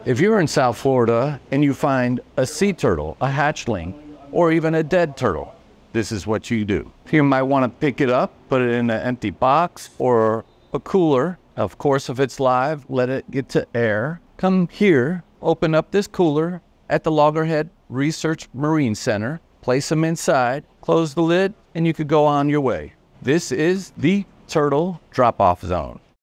If you're in South Florida and you find a sea turtle, a hatchling, or even a dead turtle, this is what you do. You might want to pick it up, put it in an empty box or a cooler. Of course, if it's live, let it get to air. Come here, open up this cooler at the Loggerhead Research Marine Center, place them inside, close the lid, and you could go on your way. This is the turtle drop-off zone.